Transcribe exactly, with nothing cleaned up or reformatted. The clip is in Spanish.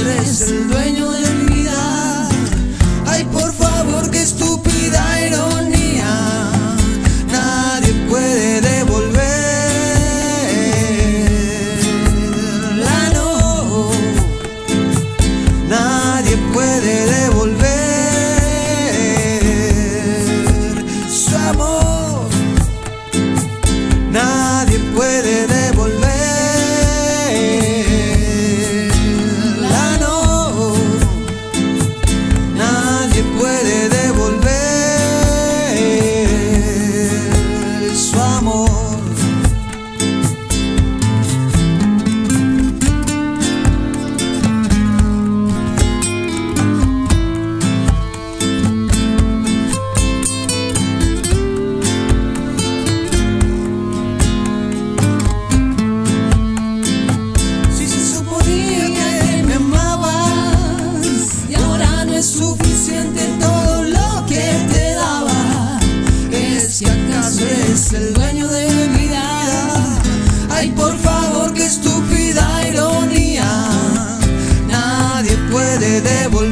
eres el dueño de mi vida. Ay, por favor, qué estúpida ironía. Nadie puede devolverla, no. Nadie puede devolver su amor. Nadie puede devolverla, no. Nadie puede devolver su amor. Suficiente todo lo que te daba. ¿Es que acaso eres el dueño de mi vida? Ay, por favor, qué estúpida ironía. Nadie puede devolver